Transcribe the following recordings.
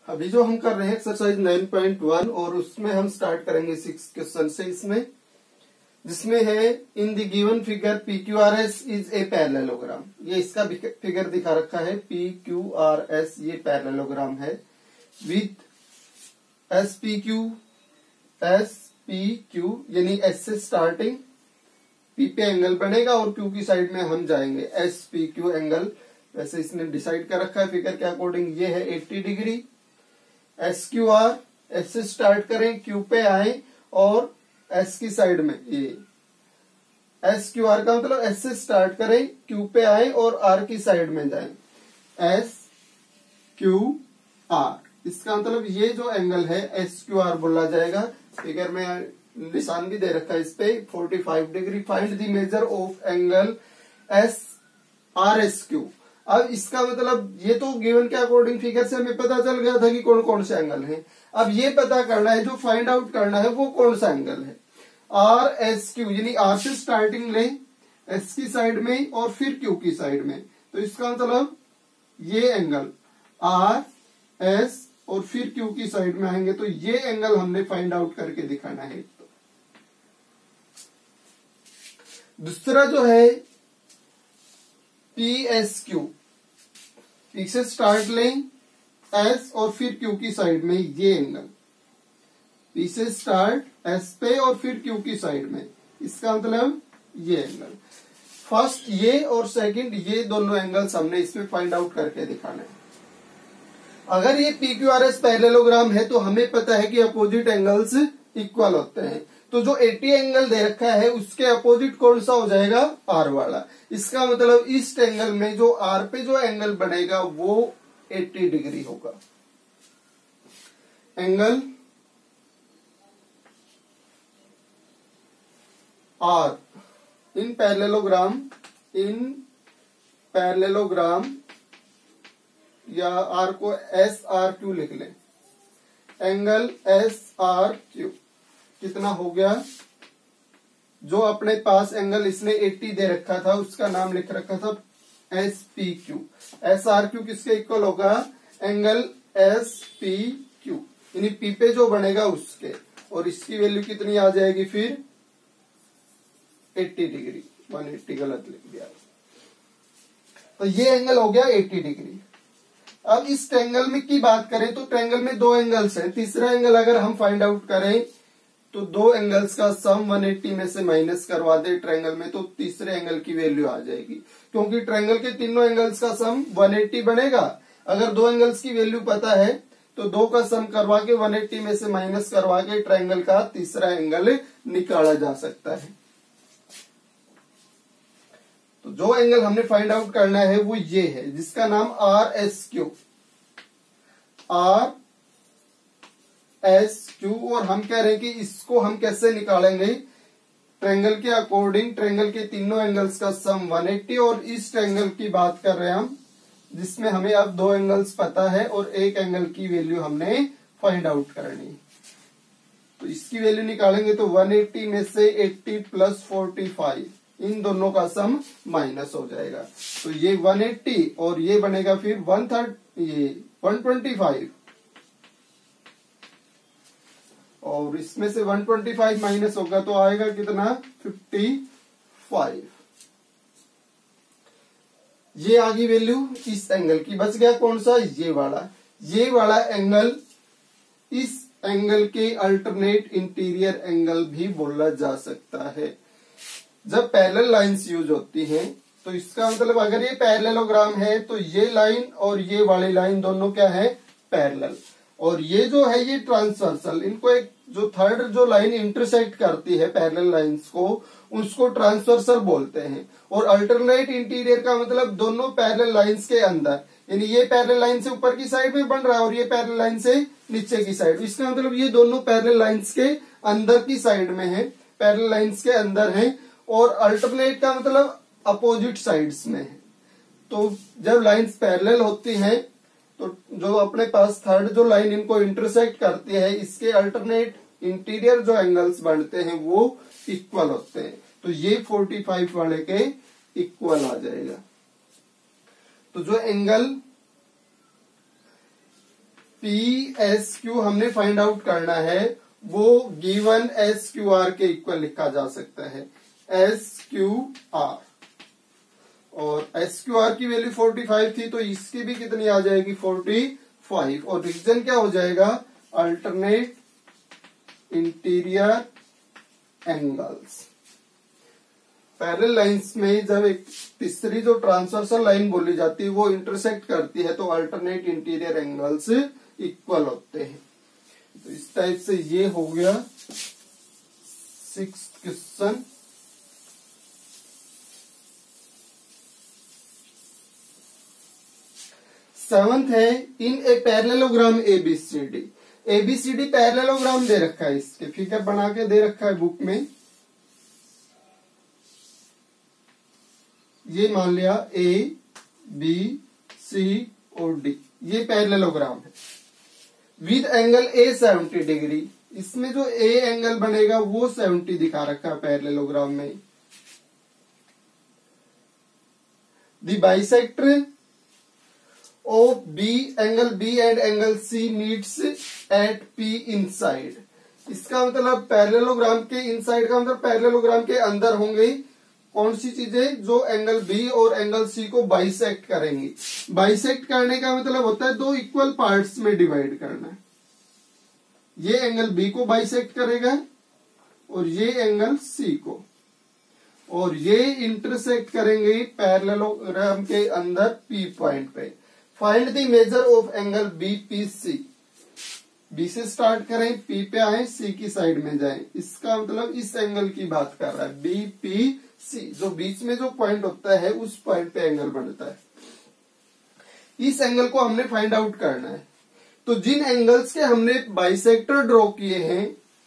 अभी जो हम कर रहे हैं एक्सरसाइज 9.1 और उसमें हम स्टार्ट करेंगे 6 क्वेश्चन से इसमें, जिसमें है in the given figure PQRS is a parallelogram. ये इसका फिगर दिखा रखा है PQRS, ये पैरेललोग्राम है विथ SPQ यानी S से स्टार्टिंग P पे एंगल बनेगा और Q की साइड में हम जाएंगे SPQ एंगल। वैसे इसने डिसाइड कर रखा है फिगर के अकॉर्डिंग, ये है 80 डिग्री। SQR S से स्टार्ट करें, Q पे आए और S की साइड में, ये SQR का मतलब S से स्टार्ट करें, Q पे आए और R की साइड में जाएं, SQR। इसका मतलब ये जो एंगल है SQR बोला जाएगा। फिगर में निशान भी दे रखा है इस पे 45 degree. Find the measure of angle SRSQ। अब इसका मतलब ये तो गिवन के अकॉर्डिंग फिगर से हमें पता चल गया था कि कौन कौन से एंगल हैं। अब ये पता करना है, जो फाइंड आउट करना है वो कौन सा एंगल है। RSQ यानी R से स्टार्टिंग लें S की साइड में और फिर Q की साइड में, तो इसका मतलब ये एंगल RS और फिर Q की साइड में आएंगे, तो ये एंगल हमने फाइंड आउट करके दिखाना है। तो दूसरा जो है PSQ, P से स्टार्ट लें S और फिर Q की साइड में, ये एंगल P से स्टार्ट S पे और फिर Q की साइड में, इसका मतलब ये एंगल। फर्स्ट ये और सेकंड ये दोनों एंगल्स हमने इसमें फाइंड आउट करके दिखाना है। अगर ये PQRS पैरेललोग्राम है तो हमें पता है कि अपोजिट एंगल्स इक्वल होते हैं, तो जो 80 एंगल दे रखा है उसके अपोजिट कौन सा हो जाएगा, R वाला। इसका मतलब इस एंगल में जो R पे जो एंगल बनेगा वो 80 डिग्री होगा। एंगल R इन पैरेललोग्राम या R को SRQ लिख लें। एंगल SRQ कितना हो गया, जो अपने पास एंगल इसने 80 दे रखा था उसका नाम लिख रखा था SPQ। SRQ किसके इक्वल होगा, एंगल SPQ यानी P पे जो बनेगा उसके, और इसकी वैल्यू कितनी आ जाएगी फिर 80 डिग्री। 180 गलत लिख दिया, तो ये एंगल हो गया 80 डिग्री। अब इस ट्रायंगल में की बात करें तो ट्रायंगल में दो एंगल्स हैं। तीसरा एंगल अगर हम फाइंड आउट करें तो दो एंगल्स का सम 180 में से माइनस करवा दे ट्रायंगल में, तो तीसरे एंगल की वैल्यू आ जाएगी, क्योंकि ट्रायंगल के तीनों एंगल्स का सम 180 बनेगा। अगर दो एंगल्स की वैल्यू पता है तो दो का सम करवा के 180 में से माइनस करवा के ट्रायंगल का तीसरा एंगल निकाला जा सकता है। तो जो एंगल हमने फाइंड आउट करना है वो ये है, जिसका नाम RSQ। और हम कह रहे हैं कि इसको हम कैसे निकालेंगे, ट्रायंगल के अकॉर्डिंग ट्रायंगल के तीनों एंगल्स का सम 180, और इस ट्रायंगल की बात कर रहे हैं हम जिसमें हमें अब दो एंगल्स पता है और एक एंगल की वैल्यू हमने फाइंड आउट करनी। तो इसकी वैल्यू निकालेंगे तो 180 में से 80 प्लस 45 इन दोनों का सम माइनस हो जाएगा, तो ये 180 और ये बनेगा फिर 125, और इसमें से 125 माइनस होगा तो आएगा कितना 55। ये आ गई वैल्यू इस एंगल की। बच गया कौन सा, ये वाला एंगल। इस एंगल के अल्टरनेट इंटीरियर एंगल भी बोला जा सकता है। जब पैरेलल लाइंस यूज होती हैं तो इसका मतलब अगर ये पैरेललोग्राम है तो ये लाइन और ये वाली लाइन दोनों क्या है, पैरेलल, और ये जो है ये ट्रांसवर्सल। इनको एक जो थर्ड जो लाइन इंटरसेक्ट करती है पैरेलल लाइंस को, उसको ट्रांसवर्सल बोलते हैं। और अल्टरनेट इंटीरियर का मतलब दोनों पैरेलल लाइंस के अंदर, यानी ये पैरेलल लाइन से ऊपर की साइड में बन रहा है और ये पैरेलल लाइन से नीचे की साइड। इसका मतलब ये दोनों पैरेलल लाइंस के अंदर की साइड में है, पैरेलल लाइंस के अंदर है, और अल्टरनेट का मतलब अपोजिट साइड्स में है। तो जब लाइंस पैरेलल होती हैं तो जो अपने पास थर्ड जो लाइन इनको इंटरसेक्ट करती है, इसके अल्टरनेट इंटीरियर जो एंगल्स बनते हैं वो इक्वल होते हैं। तो ये 45 वाले के इक्वल आ जाएगा। तो जो एंगल पी एस क्यू हमने फाइंड आउट करना है, वो गिवन एस क्यू आर के इक्वल लिखा जा सकता है, एस क्यू आर। और एस क्यू आर की वैल्यू 45 थी, तो इसकी भी कितनी आ जाएगी 45। और रीजन क्या हो जाएगा, alternate interior angles. Parallel lines में जब एक तीसरी जो ट्रांसवर्सल लाइन बोली जाती है वो इंटरसेक्ट करती है तो अल्टरनेट इंटीरियर एंगल्स इक्वल होते हैं। तो इस टाइप से ये हो गया 6th क्वेश्चन। सेवंथ है, in a parallelogram ABCD. ABCD parallelogram दे रखा है, इसके फिगर बना के दे रखा है बुक में। ये मान लिया ए बी सी और डी, ये पैरेललोग्राम है विद एंगल ए 70 डिग्री। इसमें जो ए एंगल बनेगा वो 70 दिखा रखा है पैरेललोग्राम में। The bisector of B, angle B and angle C meets at P inside. इसका मतलब पैरेललोग्राम के इनसाइड का मतलब पैरेललोग्राम के अंदर होंगे कौन सी चीजें, जो एंगल बी और एंगल सी को बाइसेक्ट करेंगी। बाइसेक्ट करने का मतलब होता है दो इक्वल पार्ट्स में डिवाइड करना। ये एंगल बी को बाइसेक्ट करेगा और ये एंगल सी को, और ये इंटरसेक्ट करेंगे पैरेललोग्राम के अंदर पी पॉइंट पे। Find the measure of angle B P C. B से स्टार्ट करें, पी पे आए, सी की साइड में जाएं। इसका मतलब इस एंगल की बात कर रहा है, बी पी सी, जो बीच में जो पॉइंट होता है उस पॉइंट पे एंगल बनता है। इस एंगल को हमने फाइंड आउट करना है। तो जिन एंगल्स के हमने बाइसेक्टर ड्रॉ किए हैं,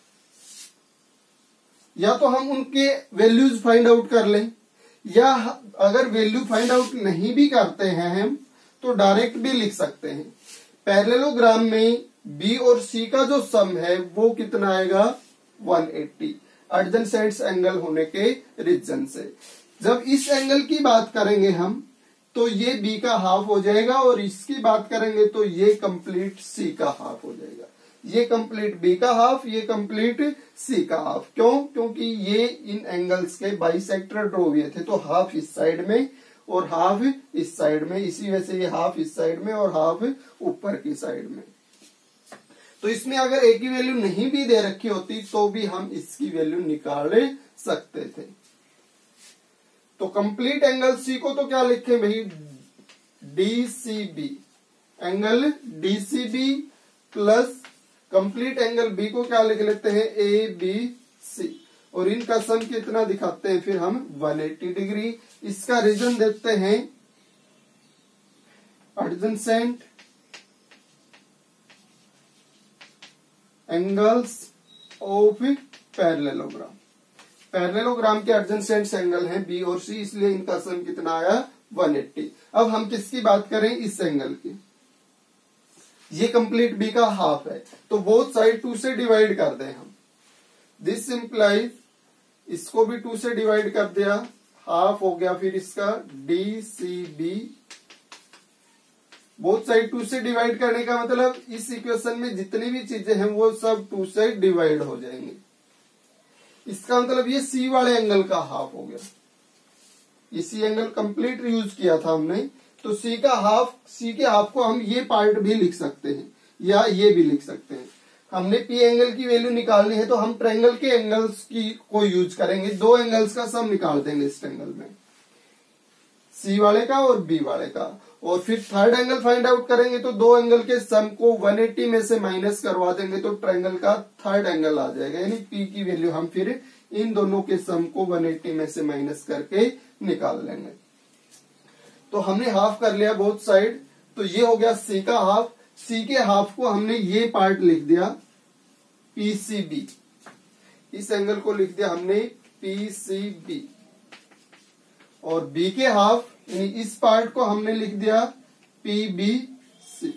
या तो हम उनके वैल्यूज फाइंड आउट कर लें, या अगर वैल्यू फाइंड आउट नहीं भी करते हैं हम तो डायरेक्ट भी लिख सकते हैं। पैरेललोग्राम में बी और सी का जो सम है वो कितना आएगा 180, एडजेसेंट एंगल होने के रीजन से। जब इस एंगल की बात करेंगे हम तो ये बी का हाफ हो जाएगा, और इसकी बात करेंगे तो ये कंप्लीट सी का हाफ हो जाएगा। ये कंप्लीट बी का हाफ, ये कंप्लीट सी का हाफ। क्यों? क्योंकि ये इन एंगल्स के बाइसेक्टर ड्रॉ हुए थे, तो हाफ इस साइड में और हाफ इस साइड में, इसी वजह से ये हाफ इस साइड में और हाफ ऊपर की साइड में। तो इसमें अगर ए की वैल्यू नहीं भी दे रखी होती तो भी हम इसकी वैल्यू निकाल सकते थे। तो कंप्लीट एंगल सी को तो क्या लिखें भाई, DCB, angle DCB plus complete angle B को क्या लिख लेते हैं, ए बी सी, और इनका सम कितना दिखाते हैं फिर हम 180 डिग्री। इसका रीजन देते हैं adjacent angles of parallelogram. Parallelogram के एडजेसेंट एंगल हैं बी और सी, इसलिए इनका सम कितना आया 180। अब हम किसकी बात करें, इस एंगल की। ये कंप्लीट बी का हाफ है, तो बोथ साइड 2 से डिवाइड कर दें हम। दिस इंप्लाइज, इसको भी 2 से डिवाइड कर दिया, हाफ हो गया फिर इसका D C B. Both side 2 से डिवाइड करने का मतलब इस इक्वेशन में जितनी भी चीजें हैं वो सब 2 से डिवाइड हो जाएंगी। इसका मतलब ये सी वाले एंगल का हाफ हो गया। इसी एंगल कंप्लीट यूज किया था हमने, तो सी का हाफ, सी के हाफ को हम ये पार्ट भी लिख सकते हैं या ये भी लिख सकते हैं। हमने पी एंगल की वैल्यू निकालनी है तो हम ट्रायंगल के एंगल्स की को यूज करेंगे, दो एंगल्स का सम निकाल देंगे इस ट्रायंगल में, सी वाले का और बी वाले का। और फिर थर्ड एंगल फाइंड आउट करेंगे तो दो एंगल के सम को 180 में से माइनस करवा देंगे तो ट्रायंगल का थर्ड एंगल आ जाएगा। यानी पी की वैल्यू हम फिर इन दोनों के सम को 180 में से माइनस करके निकाल लेंगे। तो हमने हाफ कर लिया बोथ साइड, तो ये हो गया सी का हाफ। सी के हाफ को हमने ये पार्ट लिख दिया पीसीबी, इस एंगल को लिख दिया हमने पीसीबी, और बी के हाफ यानी इस पार्ट को हमने लिख दिया पीबीसी,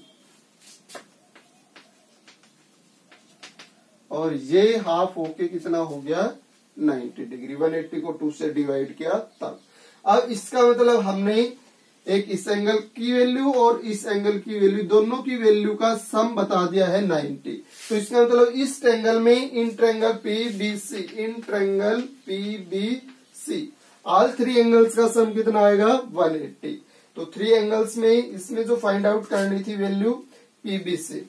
और ये हाफ होके कितना हो गया 90 डिग्री। 180 को 2 से डिवाइड किया तब। अब इसका मतलब हमने एक इस एंगल की वैल्यू और इस एंगल की वैल्यू, दोनों की वैल्यू का सम बता दिया है 90। तो इसका मतलब इस ट्रायंगल में in triangle PBC all three angles का सम कितना आएगा 180। तो थ्री एंगल्स में इसमें जो फाइंड आउट करनी थी वैल्यू पीबीसी,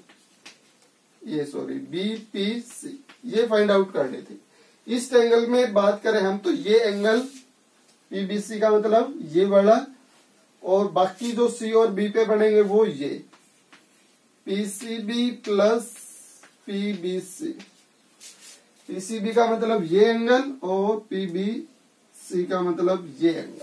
बीपीसी, ये फाइंड आउट करनी थी। इस ट्रायंगल में बात करें हम तो ये एंगल पीबीसी का मतलब ये वाला, और बाकी जो सी और बी पे बनेंगे वो ये पीसीबी प्लस पीबीसी। पीसीबी का मतलब ये एंगल और पीबीसी का मतलब ये एंगल।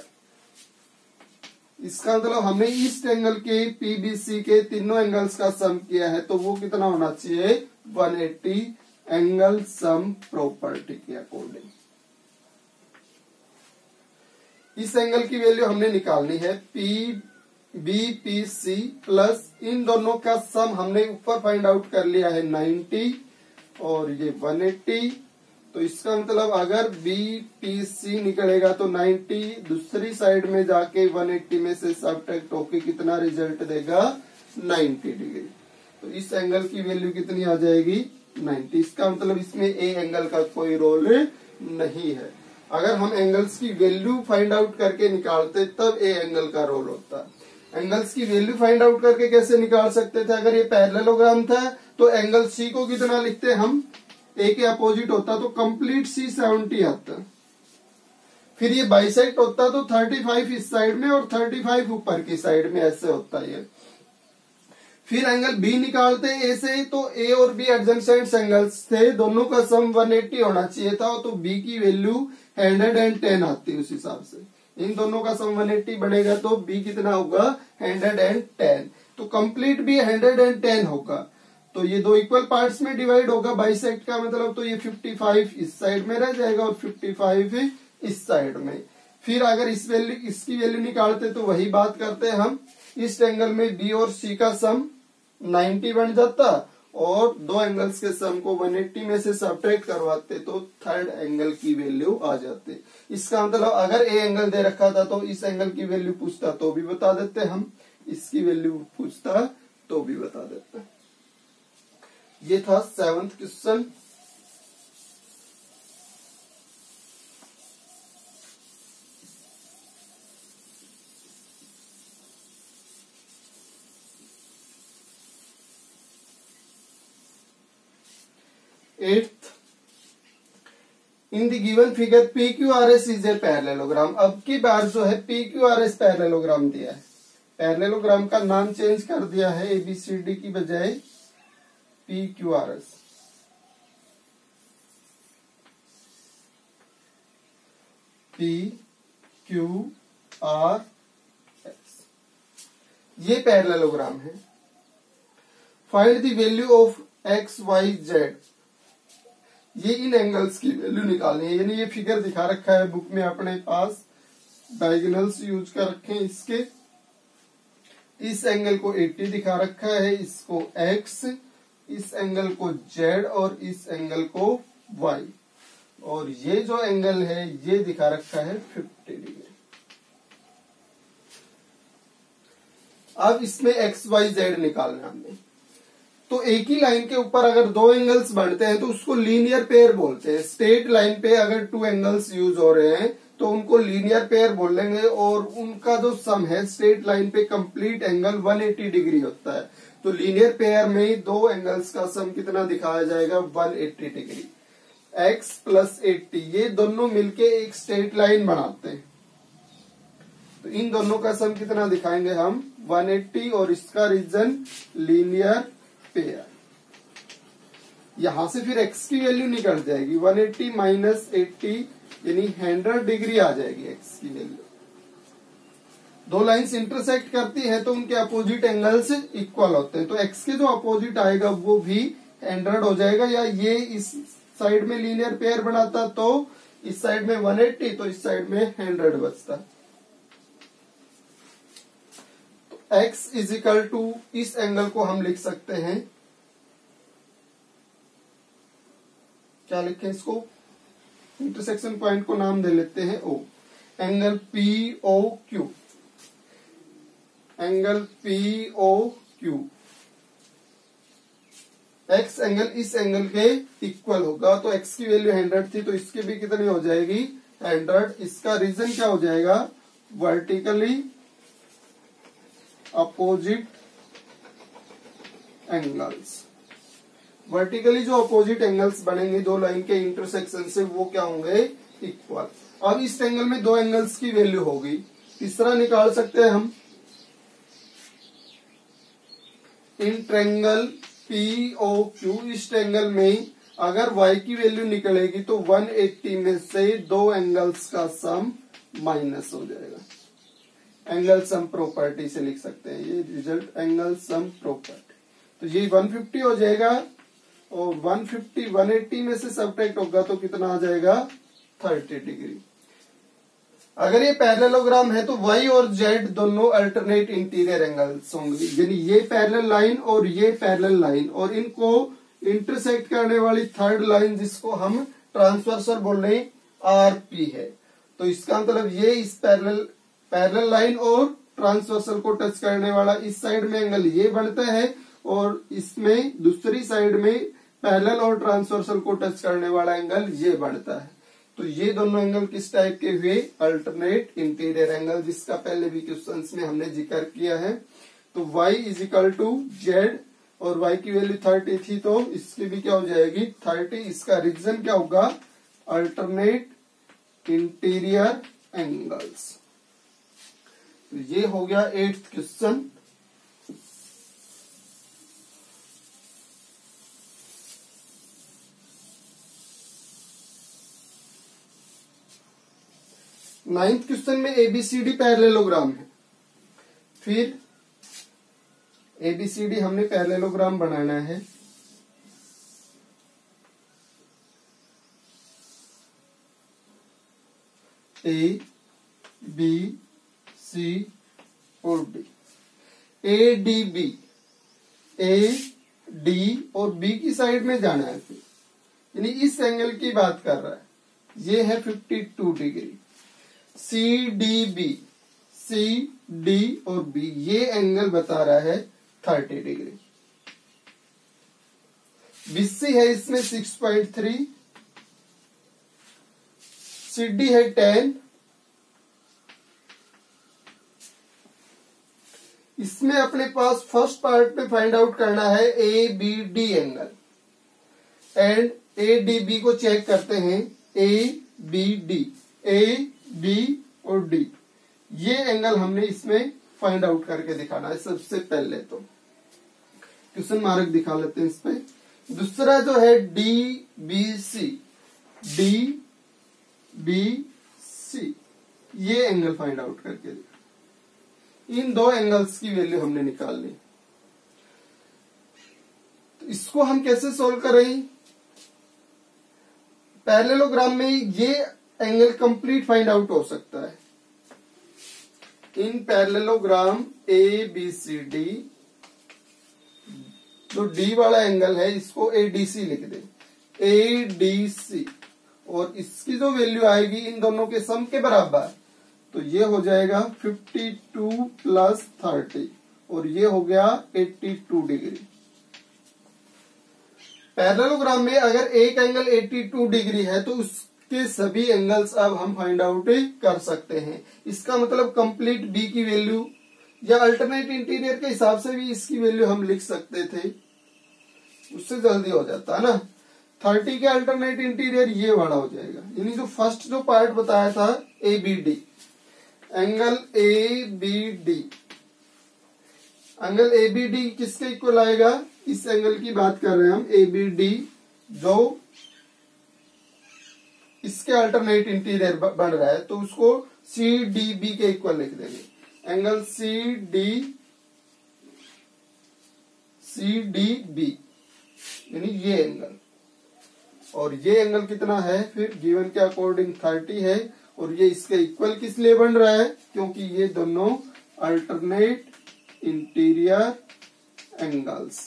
इसका मतलब हमने इस एंगल के पीबीसी के तीनों एंगल्स का सम किया है, तो वो कितना होना चाहिए 180 एंगल सम प्रॉपर्टी के अकॉर्डिंग। इस एंगल की वैल्यू हमने निकालनी है बीपीसी प्लस इन दोनों का सम हमने ऊपर फाइंड आउट कर लिया है 90 और ये 180। तो इसका मतलब अगर बीपीसी निकलेगा तो 90 दूसरी साइड में जाके 180 में से सबट्रैक्ट होके कितना रिजल्ट देगा 90 डिग्री। तो इस एंगल की वैल्यू कितनी आ जाएगी 90। इसका मतलब इसमें ए एंगल का कोई रोल नहीं है। अगर हम एंगल्स की वैल्यू फाइंड आउट करके निकालते तब ए एंगल का रोल होता। एंगल्स की वैल्यू फाइंड आउट करके कैसे निकाल सकते थे? अगर ये पैरेललोग्राम था तो एंगल सी को कितना लिखते हम, ए के अपोजिट होता तो कंप्लीट सी 70 आता। फिर ये बाइसेक्ट होता तो 35 इस साइड में और 35 ऊपर की साइड में, ऐसे होता है। फिर एंगल बी निकालते ए से, तो ए और बी एडजेसेंट एंगल्स थे, दोनों का सम 180 होना चाहिए था, तो बी की वैल्यू 110 आती। उस हिसाब से इन दोनों का सम 180 बनेगा तो बी कितना होगा 110। तो कंप्लीट भी 110 होगा। तो ये दो इक्वल पार्ट्स में डिवाइड होगा बाइसेक्ट का मतलब, तो ये 55 इस साइड में रह जाएगा और 55 इस साइड में। फिर अगर इसकी वैल्यू निकालते तो वही बात करते हम, इस एंगल में बी और सी का सम 90 बन जाता और दो एंगल्स के सम को 180 में से सबट्रैक्ट करवाते तो थर्ड एंगल की वैल्यू आ जाती। इसका मतलब अगर ए एंगल दे रखा था तो इस एंगल की वैल्यू पूछता तो भी बता देते हम, इसकी वैल्यू पूछता तो भी बता देते। ये था 7th question. Eighth, in the given figure PQRS is a parallelogram. अब की बार जो है PQRS पैरेललोग्राम दिया है, पैरेललोग्राम का नाम चेंज कर दिया है, ABCD की बजाय PQRS। PQRS ये पैरेललोग्राम है। Find the value of XYZ, ये इन एंगल्स की वैल्यू निकालनी है। यानी ये फिगर दिखा रखा है बुक में अपने पास, डायगोनल्स यूज कर रखे हैं इसके। इस एंगल को 80 दिखा रखा है, इसको X, इस एंगल को Z और इस एंगल को Y, और ये जो एंगल है ये दिखा रखा है 50 डिग्री। अब इसमें XYZ निकालना हमने, तो एक ही लाइन के ऊपर अगर दो एंगल्स बढ़ते हैं तो उसको लीनियर पेयर बोलते हैं। स्ट्रेट लाइन पे अगर टू एंगल्स यूज हो रहे हैं तो उनको लीनियर पेयर बोलेंगे, और उनका जो सम है स्ट्रेट लाइन पे कंप्लीट एंगल 180 डिग्री होता है। तो लीनियर पेयर में दो एंगल्स का सम कितना दिखाया जाएगा 180 डिग्री। x प्लस 80 ये दोनों मिलके एक स्ट्रेट लाइन बनाते हैं, तो इन दोनों का सम कितना दिखाएंगे हम 180, और इसका रीजन लीनियर पेयर। यहां से फिर x की वैल्यू निकल जाएगी 180 माइनस 80 यानी 100 डिग्री आ जाएगी x की वैल्यू। दो लाइंस इंटरसेक्ट करती है तो उनके अपोजिट एंगल्स इक्वल होते हैं, तो x के जो अपोजिट आएगा वो भी 100 हो जाएगा। या ये इस साइड में लीनियर पेयर बनाता तो इस साइड में 180 तो इस साइड में 100 बचता। तो x इज इक्वल टू इस एंगल को हम लिख सकते हैं, क्या लिखें इसको, इंटरसेक्शन पॉइंट को नाम दे लेते हैं O, angle POQ। Angle POQ, x angle इस एंगल के इक्वल होगा। तो x की वैल्यू 100 थी, तो इसकी भी कितनी हो जाएगी 100। इसका रीजन क्या हो जाएगा, वर्टिकली अपोजिट एंगल्स। वर्टिकली जो अपोजिट एंगल्स बनेंगे दो लाइन के इंटरसेक्शन से, वो क्या होंगे, इक्वल। अब इस एंगल में दो एंगल्स की वैल्यू होगी, तीसरा निकाल सकते हैं हम। इन ट्रायंगल POQ, इस ट्रायंगल में अगर y की वैल्यू निकलेगी तो 180 में से दो एंगल्स का सम माइनस हो जाएगा। एंगल सम प्रॉपर्टी से लिख सकते हैं ये रिजल्ट, एंगल सम प्रॉपर्टी। तो ये 150 हो जाएगा, और 150 180 में से सब्ट्रैक्ट होगा तो कितना आ जाएगा 30 डिग्री। अगर ये पैरेललोग्राम है तो y और z दोनों अल्टरनेट इंटीरियर एंगल्स होंगे, यानी ये पैरेलल लाइन और ये पैरेलल लाइन, और इनको इंटरसेक्ट करने वाली थर्ड लाइन जिसको हम ट्रांसवर्सल बोल रहे हैं RP है। तो इसका मतलब ये इस पैरेलल लाइन और ट्रांसवर्सल को टच करने वाला इस साइड में एंगल ये बनता है, और इसमें दूसरी साइड में पैरेलल और ट्रांसवर्सल को टच करने वाला एंगल ये बनता है। तो ये दोनों एंगल किस टाइप के हुए, अल्टरनेट इंटीरियर एंगल, जिसका पहले भी क्वेश्चंस में हमने जिक्र किया है। तो y is equal to Z, और y की वैल्यू 30 थी, तो इसकी भी क्या हो जाएगी 30। इसका रीजन क्या होगा, अल्टरनेट इंटीरियर एंगल्स। तो ये हो गया 8th क्वेश्चन। नाइन्थ क्वेश्चन में ABCD पैरेललोग्राम है। फिर ABCD हमने पैरेललोग्राम बनाना है। A, B, C और D, ADB, A, D और B की साइड में जाना है, फिर यानी इस एंगल की बात कर रहा है, ये है 52 डिग्री। CDB, CD और B, ये एंगल बता रहा है 30 डिग्री। BC है इसमें 6.3, CD है 10, इसमें अपने पास फर्स्ट पार्ट में फाइंड आउट करना है ABD एंगल, एंड ADB को चेक करते हैं। ABD, A, B और D, ये एंगल हमने इसमें फाइंड आउट करके दिखाना है। सबसे पहले तो क्वेश्चन मार्क दिखा लेते हैं इस पे। दूसरा जो है DBC, DBC, ये एंगल फाइंड आउट करके दिखा। इन दो एंगल्स की वैल्यू हमने निकाल ली। तो इसको हम कैसे सोल्व करें, पैरेललोग्राम में ये एंगल कंप्लीट फाइंड आउट हो सकता है। इन पैरेललोग्राम ABCD, जो D वाला एंगल है इसको ADC लिख दे, ADC, और इसकी जो वैल्यू आएगी इन दोनों के सम के बराबर, तो ये हो जाएगा 52 प्लस 30, और ये हो गया 82 डिग्री। पैरेललोग्राम में अगर एक एंगल 82 डिग्री है तो उसके सभी एंगल्स अब हम फाइंड आउट कर सकते हैं। इसका मतलब कंप्लीट B की वैल्यू या अल्टरनेट इंटीरियर के हिसाब से भी इसकी वैल्यू हम लिख सकते थे, उससे जल्दी हो जाता है ना। 30 के अल्टरनेट इंटीरियर ये वाला हो जाएगा, यानी जो फर्स्ट जो पार्ट बताया था ABD, angle ABD, angle ABD किसके इक्वल आएगा, इस एंगल की बात कर रहे हैं हम, ABD जो इसके अल्टरनेट इंटीरियर बन रहा है, तो उसको CDB के इक्वल लिख देंगे। एंगल CDB यानी ये एंगल, और ये एंगल कितना है फिर गिवन के अकॉर्डिंग 30 है, और ये इसके इक्वल किस लिए बन रहा है, क्योंकि ये दोनों अल्टरनेट इंटीरियर एंगल्स,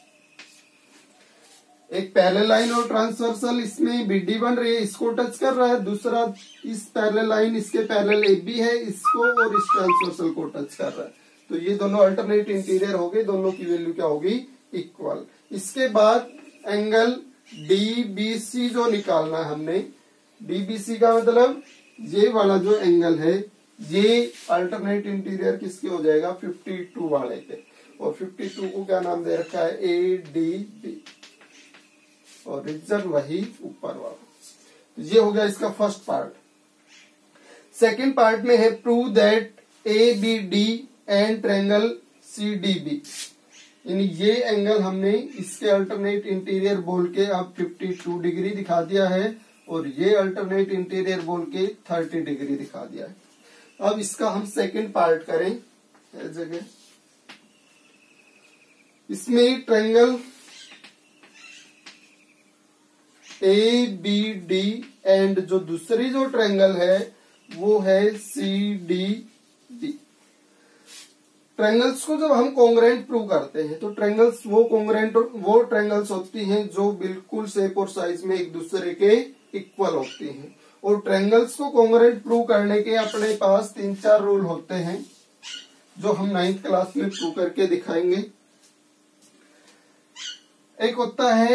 एक पैरेलल लाइन और ट्रांसवर्सल इसमें BD बन रही है, इसको टच कर रहा है, दूसरा इस पैरेलल लाइन इसके पैरेलल AB है, इसको और इस ट्रांसवर्सल को टच कर रहा है, तो ये दोनों अल्टरनेट इंटीरियर हो गए, दोनों की वैल्यू क्या होगी, इक्वल। इसके बाद एंगल डीबीसी जो निकालना है हमने, डीबीसी का मतलब ये वाला जो एंगल है ये अल्टरनेट इंटीरियर किसके हो जाएगा, 52 वाले के। और 52 को क्या नाम दे रखा है, ए डी बी, और रीजन वही ऊपर वाला। तो ये हो गया इसका फर्स्ट पार्ट। सेकेंड पार्ट में है prove that A B D and triangle C D B, यानी ये एंगल हमने इसके अल्टरनेट इंटीरियर बोल के अब 52 डिग्री दिखा दिया है, और ये अल्टरनेट इंटीरियर बोल के 30 डिग्री दिखा दिया है। अब इसका हम सेकंड पार्ट करें जगह, इसमें triangle A B D and जो दूसरी जो ट्रायंगल है वो है सी डी बी। ट्रायंगल्स को जब हम कॉन्ग्रेंट प्रूव करते हैं तो ट्रायंगल्स वो कॉन्ग्रेंट वो ट्रायंगल्स होती हैं जो बिल्कुल शेप और साइज में एक दूसरे के इक्वल होती हैं। और ट्रायंगल्स को कॉन्ग्रेंट प्रूव करने के अपने पास 3-4 रूल होते हैं जो हम 9th क्लास में प्रूव करके दिखाएंगे। एक होता है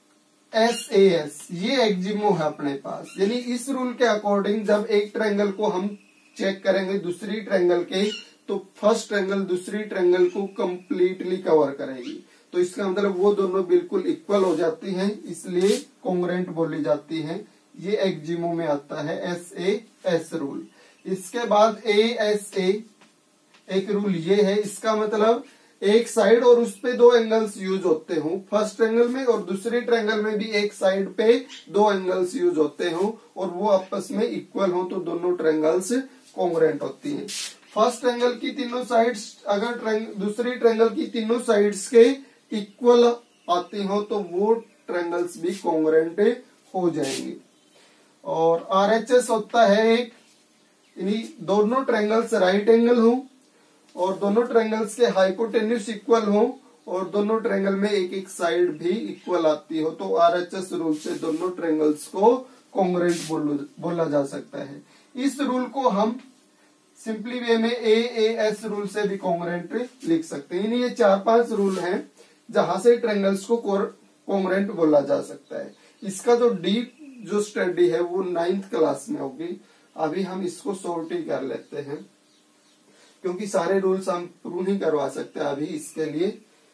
SAS, ये एक्जिमो है अपने पास, यानी इस रूल के अकॉर्डिंग जब एक ट्रायंगल को हम चेक करेंगे दूसरी ट्रायंगल के, तो फर्स्ट ट्रायंगल दूसरी ट्रायंगल को कंप्लीटली कवर करेगी। तो इसका मतलब वो दोनों बिल्कुल इक्वल हो जाती हैं, इसलिए कॉन्ग्रेंट बोली जाती हैं। ये एक्जिमो में आता है SAS रूल। इसके बाद ASA एक रूल ये है, इसका मतलब एक साइड और उस पे 2 एंगल्स यूज होते हो, फर्स्ट ट्रायंगल में और दूसरी ट्रायंगल में भी एक साइड पे 2 एंगल्स यूज होते हो और वो आपस में इक्वल हो, तो दोनों ट्रायंगल्स कॉन्ग्रेंट होती हैं। फर्स्ट ट्रायंगल की तीनों साइड्स अगर दूसरी ट्रायंगल की तीनों साइड्स के इक्वल आती हो तो वो ट्रायंगल्स भी कॉन्ग्रेंट हो जाएंगे। और RHS होता है एक, यानी दोनों ट्रायंगल्स राइट एंगल हो और दोनों ट्रायंगल्स के हाइपोटेन्यूज इक्वल हो और दोनों ट्रायंगल में एक एक साइड भी इक्वल आती हो, तो RHS रूल से दोनों ट्रायंगल्स को कॉन्ग्रेंट बोला जा सकता है। इस रूल को हम सिंपली वे में AAS रूल से भी कॉन्ग्रेंट लिख सकते हैं। यानी ये 4-5 रूल हैं जहां से ट्रायंगल्स को कॉन्ग्रेंट बोला जा सकता है। इसका जो डीप जो स्टडी है वो 9th क्लास में होगी। अभी हम इसको शॉर्ट ही कर लेते हैं क्योंकि सारे रूल्स हम प्रूव नहीं करवा सकते अभी इसके लिए।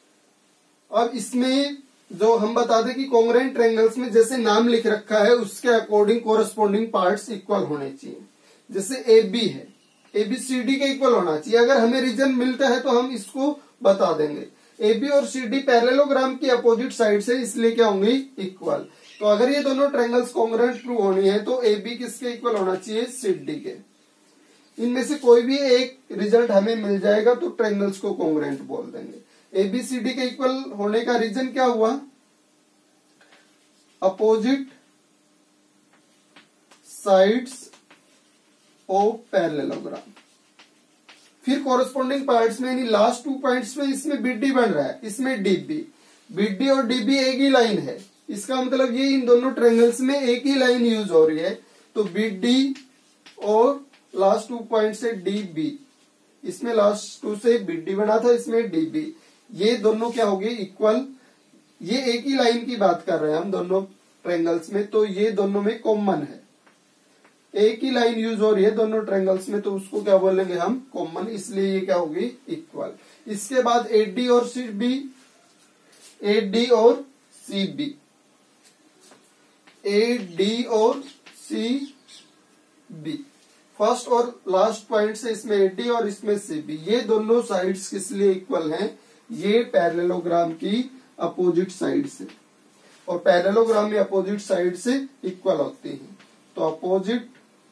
अब इसमें जो हम बता दें कि कॉन्ग्रेंट ट्रायंगल्स में जैसे नाम लिख रखा है उसके अकॉर्डिंग कोरस्पॉन्डिंग पार्ट्स इक्वल होने चाहिए। जैसे AB है, ABCD के इक्वल होना चाहिए। अगर हमें रीजन मिलता है तो हम इसको बता देंगे। AB और CD पैरेललोग्राम की अपोजिट साइड से, इसलिए क्या होंगे, इक्वल। तो अगर ये दोनों ट्रायंगल्स कॉन्ग्रेंट प्रूव होनी है तो AB किसके इक्वल होना चाहिए, CD के। इनमें से कोई भी एक रिजल्ट हमें मिल जाएगा तो ट्रायंगल्स को कॉन्ग्रेंट बोल देंगे। ABCD के इक्वल होने का रीजन क्या हुआ, अपोजिट साइड्स ऑफ पैरेललोग्राम। फिर कॉरेस्पॉन्डिंग पार्ट्स में यानी लास्ट 2 पॉइंट्स में इसमें BD बन रहा है, इसमें DB। BD और DB एक ही लाइन है, इसका मतलब ये इन दोनों ट्रायंगल्स में एक ही लाइन यूज हो रही है। तो BD और लास्ट 2 पॉइंट से DB, इसमें लास्ट 2 से BD बना था, इसमें DB, ये दोनों क्या हो गए, इक्वल। ये एक ही लाइन की बात कर रहे हैं हम दोनों ट्रायंगल्स में, तो ये दोनों में कॉमन है, एक ही लाइन यूज हो रही है दोनों ट्रायंगल्स में, तो उसको क्या बोलेंगे हम, कॉमन, इसलिए ये क्या होगी, इक्वल। इसके बाद AD और CB, AD और CB, AD और CB, फर्स्ट और लास्ट पॉइंट से इसमें AD और इसमें CB, ये दोनों साइड्स किस लिए इक्वल हैं, ये पैरेललोग्राम की अपोजिट साइड से, और पैरेललोग्राम में अपोजिट साइड से इक्वल होती हैं। तो अपोजिट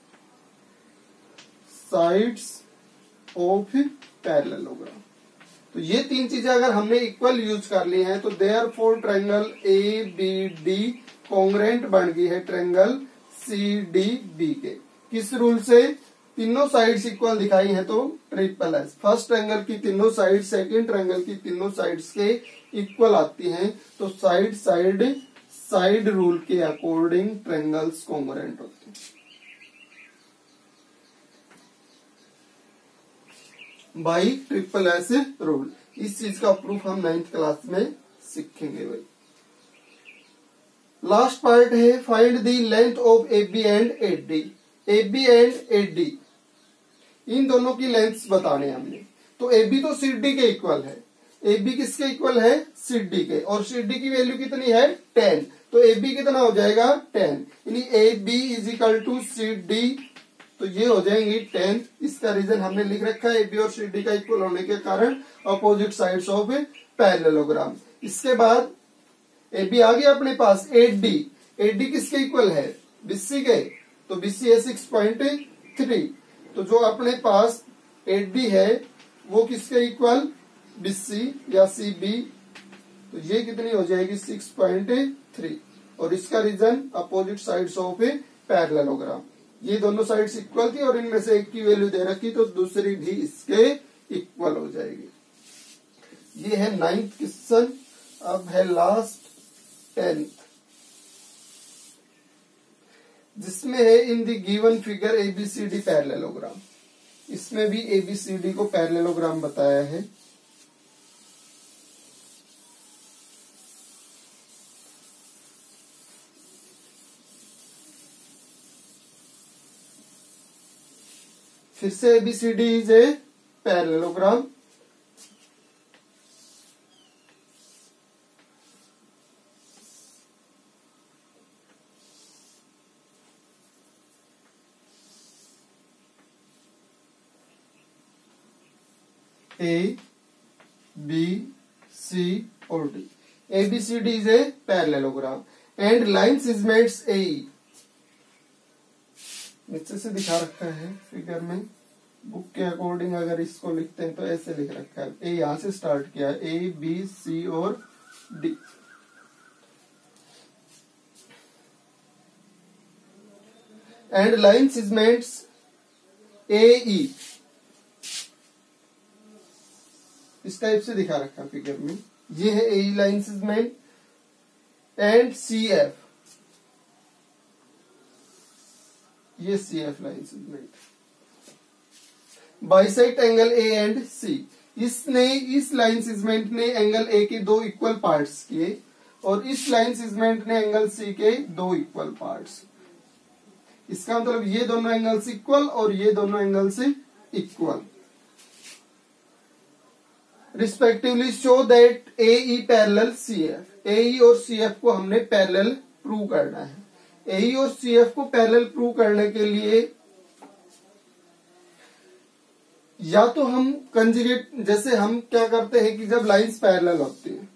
साइड्स ऑफ पैरेललोग्राम, तो ये 3 चीजें अगर हमने इक्वल यूज कर ली हैं तो देयरफॉर ट्रायंगल ABD कॉन्ग्रेंट बन गई है ट्रायंगल CDB के। किस रूल से, तीनों साइड्स इक्वल दिखाई है तो SSS, फर्स्ट ट्रायंगल की तीनों साइड सेकंड ट्रायंगल की तीनों साइड्स के इक्वल आती हैं, तो साइड रूल के अकॉर्डिंग ट्रायंगल्स कॉन्ग्रेंट होते हैं। By triple S rule. इस चीज का प्रूफ हम 9th क्लास में सीखेंगे भाई। लास्ट पार्ट है find the length of A B and A D. A B and A D इन दोनों की लेंथ बताने हमने। तो ए बी तो सी डी के इक्वल है। ए बी किसके इक्वल है? सी डी के। और सी डी की वैल्यू कितनी है? 10। तो ए बी कितना हो जाएगा? 10। यानी A B is equal to C D, तो ये हो जाएंगी 10। इसका रीजन हमने लिख रखा है, ए बी और सी डी का इक्वल होने के कारण अपोजिट साइड्स ऑफ पैरेललोग्राम। इसके बाद ए बी आ गया अपने पास। ए डी, ए डी किसके इक्वल है? बीसी के। तो बीसी है 6.3। तो जो अपने पास ए डी है वो किसके इक्वल? बीसी या सी बी। तो ये कितनी हो जाएगी? 6.3। और इसका reason opposite sides of a parallelogram. ये दोनों साइड्स इक्वल थी और इनमें से एक की वैल्यू दे रखी, तो दूसरी भी इसके इक्वल हो जाएगी। ये है 9th क्वेश्चन। अब है लास्ट 10th, जिसमें है in the given figure ABCD parallelogram. इसमें भी एबीसीडी को पैरेललोग्राम बताया है। फिर से ABCD is a parallelogram. A, B, C और D. ABCD is a parallelogram and line segments AE. नीचे से दिखा रखा है फिगर में। बुक के अकॉर्डिंग अगर इसको लिखते हैं तो ऐसे लिख रखा है। ए यहां से स्टार्ट किया है, A, B, C और D। And line segments AE इस टाइप से दिखा रखा फिगर में। ये है a line segment and C F, ये C F line segment. Bisect angle A and C. इस लाइन सेगमेंट ने एंगल ए के 2 इक्वल पार्ट्स किए और इस लाइन सेगमेंट ने एंगल सी के 2 इक्वल पार्ट्स। इसका मतलब ये दोनों एंगल्स इक्वल और ये दोनों angles equal. Respectively show that AE parallel CF। AE और CF को हमने पैरेलल प्रूव करना है। AE और CF को पैरेलल प्रूव करने के लिए या तो हम कंजुगेट, जैसे हम क्या करते हैं कि जब लाइंस पैरेलल होती है,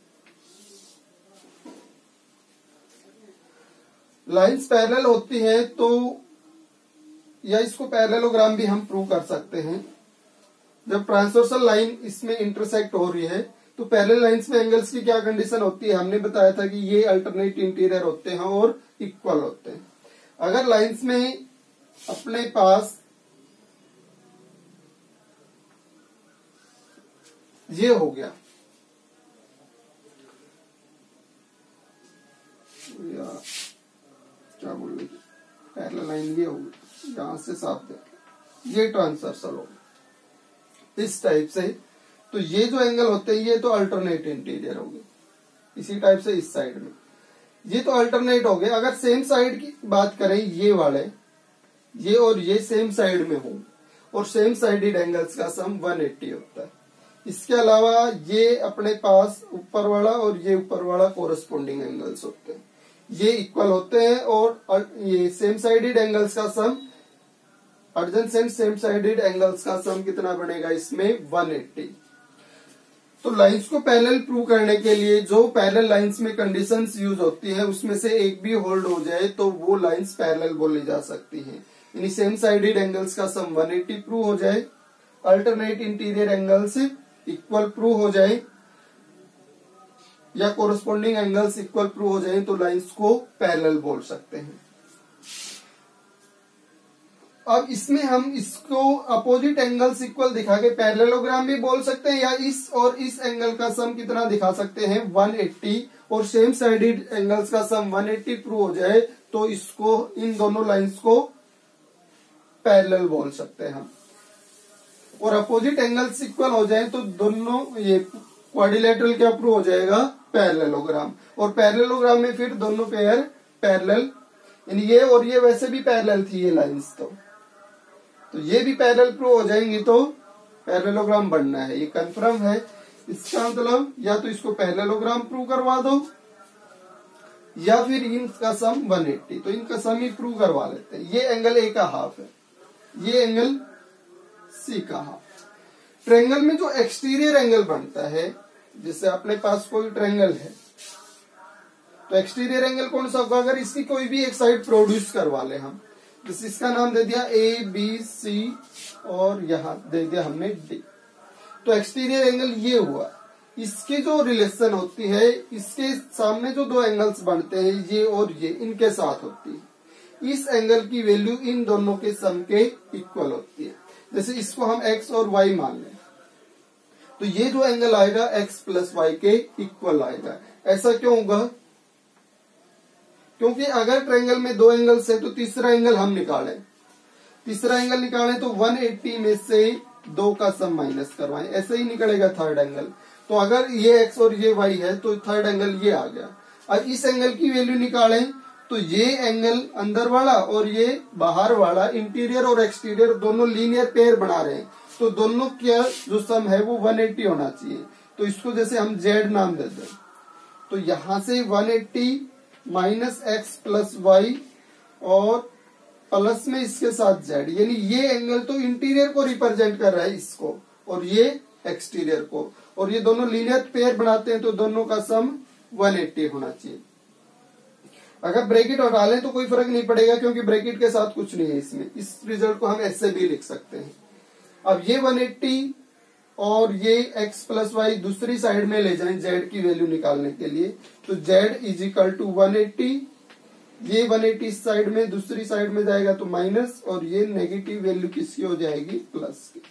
लाइंस पैरेलल होती हैं तो या इसको पैरेललोग्राम भी हम प्रूव कर सकते हैं। जब ट्रांसवर्सल लाइन इसमें इंटरसेक्ट हो रही है तो पैरेलल लाइंस में एंगल्स की क्या कंडीशन होती है? हमने बताया था कि ये अल्टरनेट इंटीरियर होते हैं और इक्वल होते हैं। अगर लाइंस में अपने पास ये हो गया या क्या बोल रही, पैरेलल लाइन ये होगी, यहां से साफ देख, ये ट्रांसवर्सल होगा इस टाइप से। तो ये जो एंगल होते हैं ये तो अल्टरनेट इंटीरियर हो गए। इसी टाइप से इस साइड में ये तो अल्टरनेट हो गए। अगर सेम साइड की बात करें, ये वाले, ये और ये सेम साइड में हो और सेम साइडेड एंगल्स का सम 180 होता है। इसके अलावा ये अपने पास ऊपर वाला और ये ऊपर वाला कोरस्पोंडिंग एंगल्स होते हैं, ये इक्वल होते हैं। और ये सेम साइडेड एंगल्स का sum, adjacent same sided angles का सम कितना बनेगा इसमें? 180। तो लाइंस को पैरेलल प्रूव करने के लिए जो पैरेलल लाइंस में कंडीशंस यूज होती है उसमें से एक भी होल्ड हो जाए तो वो लाइंस पैरेलल बोली जा सकती हैं। यानी सेम साइडेड एंगल्स का सम 180 प्रूव हो जाए, alternate interior angles equal prove हो जाए या कोरस्पोंडिंग एंगल्स इक्वल प्रूव हो जाए तो लाइंस को पैरेलल बोल सकते हैं। अब इसमें हम इसको अपोजिट एंगल्स इक्वल दिखा के पैरेललोग्राम भी बोल सकते हैं या इस और इस एंगल का सम कितना दिखा सकते हैं? 180। और सेम साइडेड एंगल्स का सम 180 प्रूव हो जाए तो इसको, इन दोनों लाइंस को पैरेलल बोल सकते हैं हम। और अपोजिट एंगल्स इक्वल हो जाए तो दोनों ये क्वाड्रिलेटरल क्या प्रूव हो जाएगा, पैरेललोग्राम। और पैरेललोग्राम में फिर दोनों पेयर पैरेलल, यानी ये और ये वैसे भी पैरेलल थी ये लाइंस, तो ये भी पैरेलल प्रूव हो जाएंगी तो पैरेललोग्राम बनना है, ये कंफर्म है। इसका मतलब या तो इसको पैरेललोग्राम प्रूव करवा दो या फिर इनका सम 180, तो इनका सम ही प्रूव करवा लेते हैं। ये एंगल ए का हाफ है, ये एंगल सी का हाफ। ट्रायंगल में जो एक्सटीरियर एंगल बनता है, जैसे अपने पास कोई ट्रायंगल है तो एक्सटीरियर एंगल कौन सा होगा, अगर इसकी कोई भी एक साइड प्रोड्यूस करवा ले हम, जैसे इसका नाम दे दिया ए बी सी और यहां दे दिया हमने डी, तो एक्सटीरियर एंगल ये हुआ। इसकी जो रिलेशन होती है, इसके सामने जो दो एंगल्स बनते हैं ये और ये, इनके साथ होती है। इस एंगल की वैल्यू इन दोनों के सम के इक्वल होती है। जैसे इसको हम x और y मान लें तो ये जो एंगल आएगा x प्लस वाई के इक्वल आएगा। ऐसा क्यों होगा, क्योंकि अगर ट्रायंगल में दो एंगल्स है तो तीसरा एंगल हम निकालें, तीसरा एंगल निकालें तो 180 में से 2 का सम माइनस करवाएं, ऐसे ही निकलेगा थर्ड एंगल। तो अगर ये x और ये y है तो थर्ड एंगल ये आ गया। अब इस एंगल की वैल्यू निकालें तो ये एंगल अंदर वाला और ये बाहर वाला, इंटीरियर और एक्सटीरियर दोनों लीनियर पेयर बना रहे हैं, तो दोनों का जो सम है वो 180 होना चाहिए। तो इसको जैसे हम z नाम दे दें तो यहां से 180 माइनस एक्स प्लस वाई और प्लस में इसके साथ z, यानी ये एंगल तो इंटीरियर को रिप्रेजेंट कर रहा है इसको, और ये एक्सटीरियर को, और ये दोनों लीनियर पेयर बनाते हैं तो दोनों का सम 180 होना चाहिए। अगर ब्रैकेट हटा लें तो कोई फर्क नहीं पड़ेगा क्योंकि ब्रैकेट के साथ कुछ नहीं है इसमें। इस रिजल्ट को हम ऐसे भी लिख सकते हैं। अब ये 180 और ये x प्लस वाई दूसरी साइड में ले जाएं z की वैल्यू निकालने के लिए, तो z इज इक्वल टू 180, ये 180 इस साइड में, दूसरी साइड में जाएगा तो माइनस, और ये नेगेटिव वैल्यू किसकी हो जाएगी, प्लस की।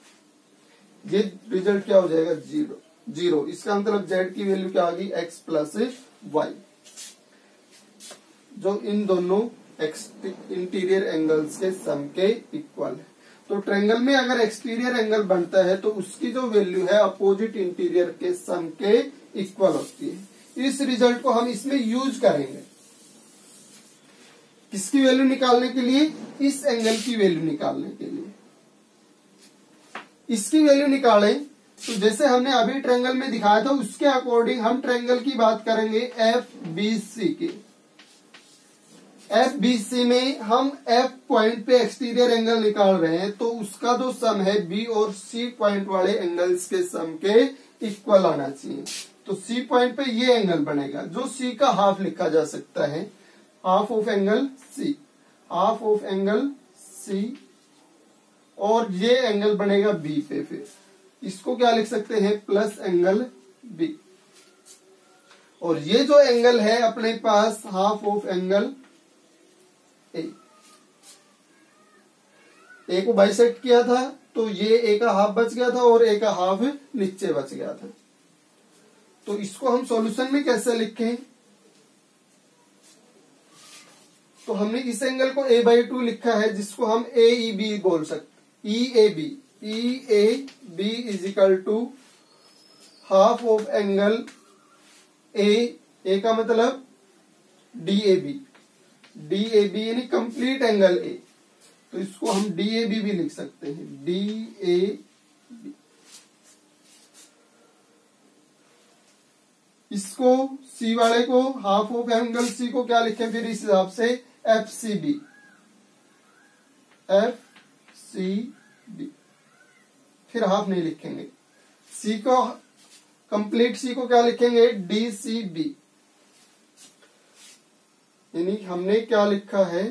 ये रिजल्ट क्या हो जाएगा, 0। इसका मतलब z की वैल्यू क्या आ गई, x प्लस वाई, जो इन दोनों इंटीरियर एंगल्स के सम के इक्वल है। तो ट्रायंगल में अगर एक्सटीरियर एंगल बनता है तो उसकी जो वैल्यू है अपोजिट इंटीरियर के सम के इक्वल होती है। इस रिजल्ट को हम इसमें यूज करेंगे किसकी वैल्यू निकालने के लिए, इस एंगल की वैल्यू निकालने के लिए। इसकी वैल्यू निकालें तो जैसे हमने अभी ट्रायंगल में दिखाया था उसके अकॉर्डिंग हम ट्रायंगल की बात करेंगे एफ बी सी की। एफ बी सी में हम एफ पॉइंट पे एक्सटीरियर एंगल निकाल रहे हैं तो उसका जो सम है बी और सी पॉइंट वाले एंगल्स के सम के इक्वल आना चाहिए। तो सी पॉइंट पे ये एंगल बनेगा जो सी का हाफ लिखा जा सकता है, half of angle C, half of angle C, और ये एंगल बनेगा बी पे। फिर इसको क्या लिख सकते हैं, प्लस एंगल बी। और ये जो एंगल है अपने पास हाफ ऑफ एंगल ए को बाइसेक्ट किया था तो ये ए का हाफ बच गया था और ए का हाफ नीचे बच गया था। तो इसको हम सॉल्यूशन में कैसे लिखें, तो हमने इस एंगल को a/2 लिखा है जिसको हम ए ई बी बोल सकते, E A B is equal to half of angle A का मतलब डी ए बी यानी कंप्लीट एंगल ए, तो इसको हम डी ए बी भी लिख सकते हैं, डी ए बी। इसको सी वाले को हाफ ऑफ एंगल सी को क्या लिखें फिर इस हिसाब से, एफ सी बी, फिर हाफ नहीं लिखेंगे। सी को कंप्लीट सी को क्या लिखेंगे, डी सी बी, यानी हमने क्या लिखा है,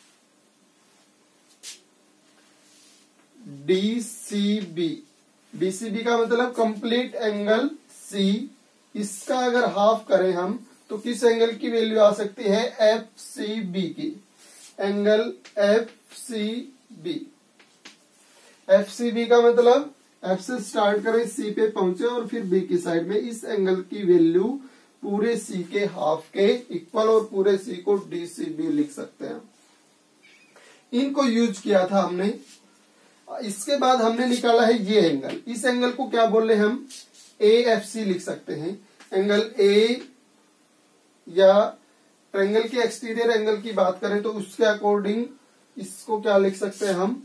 डीसीबी। डीसीबी का मतलब कंप्लीट एंगल सी, इसका अगर हाफ करें हम तो किस एंगल की वैल्यू आ सकती है, एफ सी बी की, angle F C B. F C B का मतलब एफ से स्टार्ट करें सी पे पहुंचे और फिर बी की साइड में, इस एंगल की वैल्यू पूरे सी के हाफ के इक्वल, और पूरे सी को डी सी बी लिख सकते हैं। इनको यूज किया था हमने। इसके बाद हमने निकाला है ये एंगल, इस एंगल को क्या बोल रहे हैं हम, AFC लिख सकते हैं। एंगल A या ट्रायंगल के एक्सटीरियर एंगल की बात करें तो उसके अकॉर्डिंग इसको क्या लिख सकते हैं हम,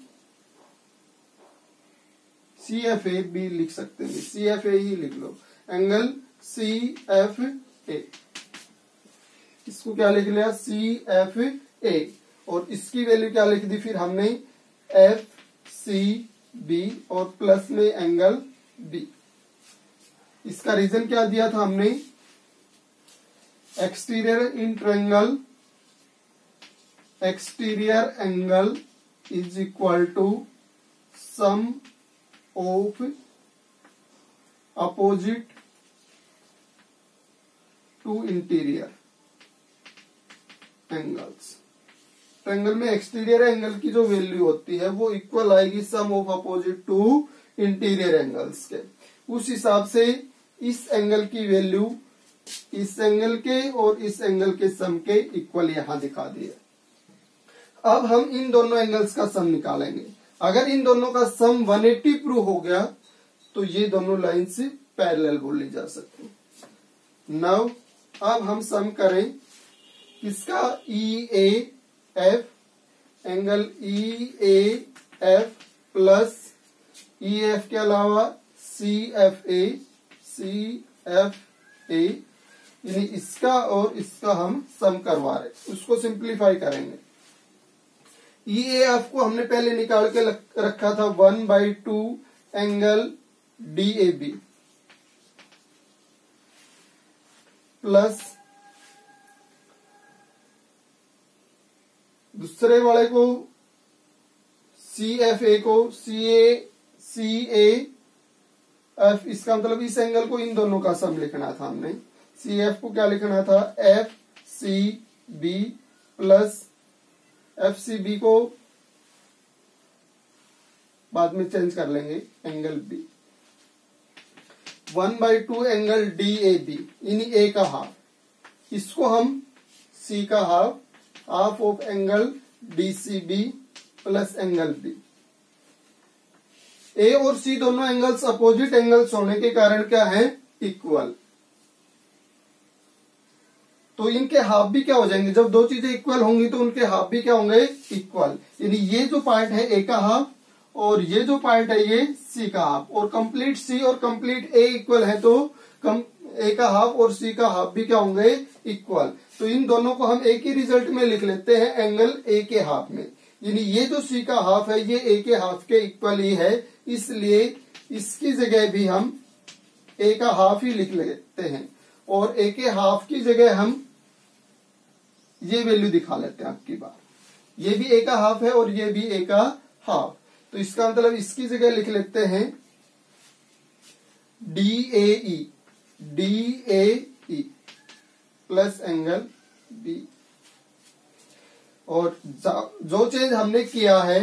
CFA भी लिख सकते हैं, CFA ही लिख लो, एंगल CFA, इसको क्या लिख लिया, CFA, और इसकी वैल्यू क्या लिख दी फिर हमने, FCB, और प्लस में एंगल B। इसका रीजन क्या दिया था हमने, exterior in triangle, exterior angle is equal to sum of opposite to interior angles. Triangle में एक्सटीरियर एंगल की जो वैल्यू होती है वो इक्वल आएगी sum of opposite to interior angles के। उस हिसाब से इस एंगल की वैल्यू इस एंगल के और इस एंगल के सम के इक्वल यहां दिखा दिए। अब हम इन दोनों एंगल्स का सम निकालेंगे। अगर इन दोनों का सम 180 प्रूव हो गया तो ये दोनों लाइन्स पैरेलल बोली जा सकती है। नाउ अब हम सम करें किसका, EAF, angle EAF plus EF के अलावा CFA, यानी इसका और इसका हम सम करवा रहे, उसको सिंप्लीफाई करेंगे। EAF को हमने पहले निकाल के रखा था 1/2 एंगल DAB प्लस दूसरे वाले को CFA को CAF, इसका मतलब इस एंगल को इन दोनों का सम लिखना था हमने। CF को क्या लिखना था, FCB प्लस FCB को बाद में चेंज कर लेंगे एंगल B, 1/2 एंगल DAB, यानी A का हाफ, इसको हम C का half, half of angle DCB plus angle B। A और C दोनों एंगल्स अपोजिट एंगल्स होने के कारण क्या है, इक्वल। तो इनके हाफ भी क्या हो जाएंगे, जब दो चीजें इक्वल होंगी तो उनके हाफ भी क्या होंगे, इक्वल। यानी ये जो पार्ट है A का हाफ और ये जो पार्ट है ये C का हाफ, और कंप्लीट C और कंप्लीट A इक्वल है तो A का हाफ और C का हाफ भी क्या होंगे, इक्वल। तो इन दोनों को हम एक ही रिजल्ट में लिख लेते हैं एंगल A के हाफ में, यानी ये जो C का हाफ है ये A के हाफ के इक्वल ही है, इसलिए इसकी जगह भी हम A का हाफ ही लिख लेते हैं और A के हाफ की जगह हम ये वैल्यू दिखा लेते हैं। आपकी बार ये भी A का हाफ है और ये भी A का हाफ, तो इसका मतलब इसकी जगह लिख लेते हैं DAE प्लस एंगल B। और जो चेंज हमने किया है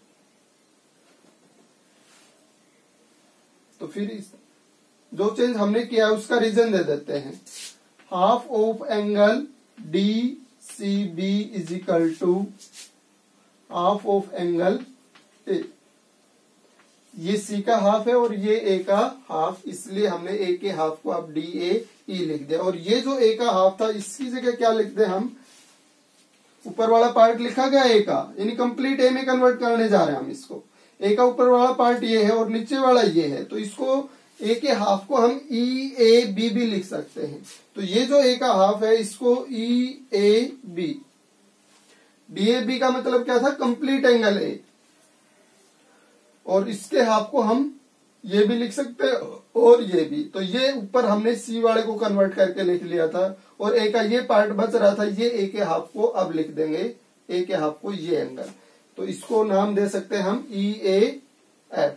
तो फिर जो चेंज हमने किया है उसका रीजन दे देते हैं, half of angle DCB is equal to half of angle A। ये C का हाफ है और ये A का हाफ, इसलिए हमने A के हाफ को अब DAE लिख दिया। और ये जो A का हाफ था इसकी जगह क्या लिख दे हम, ऊपर वाला पार्ट लिखा गया A का, यानी कंप्लीट A में कन्वर्ट करने जा रहे हैं हम इसको। A का ऊपर वाला पार्ट ये है और नीचे वाला ये है, तो इसको A के हाफ को हम EAB भी लिख सकते हैं। तो ये जो A का हाफ है इसको EAB, DAB का मतलब क्या था, कंप्लीट एंगल A, और इसके हाफ को हम ये भी लिख सकते हैं और ये भी। तो ये ऊपर हमने C वाले को कन्वर्ट करके लिख लिया था और A का ये पार्ट बच रहा था, ये A के हाफ को अब लिख देंगे, A के हाफ को ये एंगल, तो इसको नाम दे सकते हैं हम EAF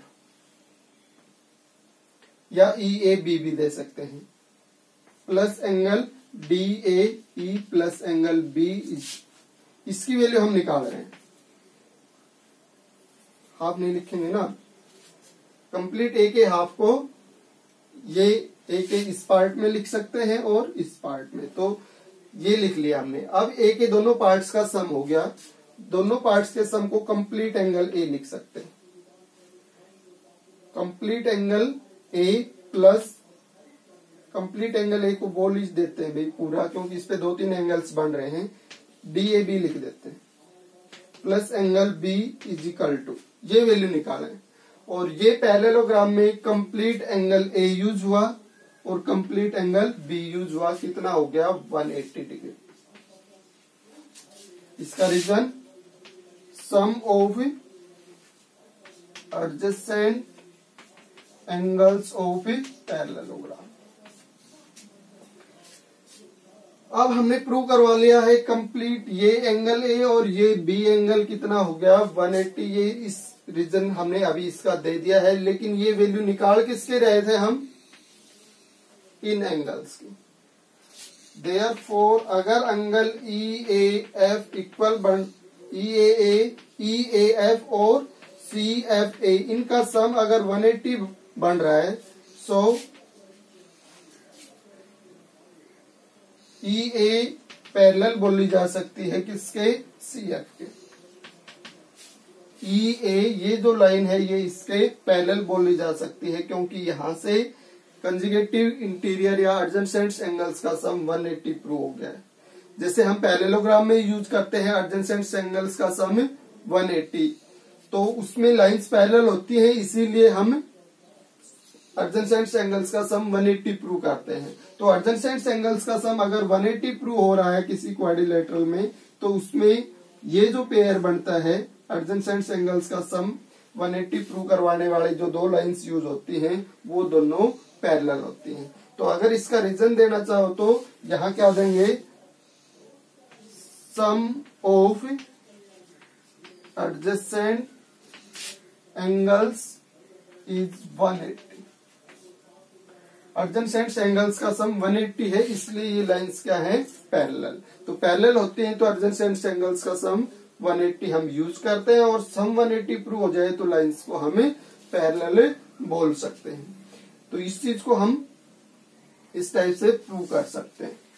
या EAB भी दे सकते हैं, plus angle DAE plus angle B। इसकी वैल्यू हम निकाल रहे हैं, हाफ नहीं लिखेंगे ना, कंप्लीट A के हाफ को ये A के इस पार्ट में लिख सकते हैं और इस पार्ट में, तो ये लिख लिया हमने। अब A के दोनों पार्ट्स का सम हो गया, दोनों पार्ट्स के सम को कंप्लीट एंगल A लिख सकते हैं। Complete angle A plus complete angle A को बोल लिख देते हैं भाई पूरा, क्योंकि इस पे 2-3 एंगल्स बन रहे हैं, DAB लिख देते हैं, plus angle B is equal to, ये वैल्यू निकालें। और ये पैरेललोग्राम में कंप्लीट एंगल ए यूज हुआ और कंप्लीट एंगल बी यूज हुआ, कितना हो गया 180 डिग्री। इसका reason sum of adjacent angles of parallelogram. अब हमने प्रूव करवा लिया है कंप्लीट ये एंगल ए और ये बी एंगल कितना हो गया 180। ये इस रीजन हमने अभी इसका दे दिया है, लेकिन ये वैल्यू निकाल किसके रहे थे हम, इन एंगल्स की। देयरफॉर अगर एंगल EAF इक्वल बन EAF और CFA इनका सम अगर 180 बन रहा है, सो EA पैरेलल बोली जा सकती है किसके, CF के। EA ये जो लाइन है ये इसके पैरेलल बोली जा सकती है, क्योंकि यहां से कंजुगेटिव इंटीरियर या एडजेसेंट एंगल्स का सम 180 प्रूव हो गया है। जैसे हम पैरेललोग्राम में यूज करते हैं एडजेसेंट एंगल्स का सम 180, तो उसमें लाइंस पैरेलल होती हैं, इसीलिए हम एडजेसेंट एंगल्स का सम 180 प्रूव करते हैं। तो एडजेसेंट एंगल्स का सम अगर 180 प्रूव हो रहा है किसी क्वाड्रिलेटरल में, तो उसमें ये जो पेयर बनता है एडजेसेंट एंगल्स का सम 180 प्रूव करवाने वाले जो दो लाइंस यूज होती हैं वो दोनों पैरेलल होती हैं। तो अगर इसका रीजन देना चाहो तो यहां क्या देंगे, sum of adjacent angles is 180। Adjacent angles का सम 180 है, इसलिए ये लाइंस क्या है, पैरेलल। तो पैरेलल होते हैं तो एडजेसेंट एंगल्स का सम 180 हम यूज करते हैं, और सम 180 प्रूव हो जाए तो लाइंस को हमें पैरेलल बोल सकते हैं। तो इस चीज को हम इस टाइप से प्रूव कर सकते हैं।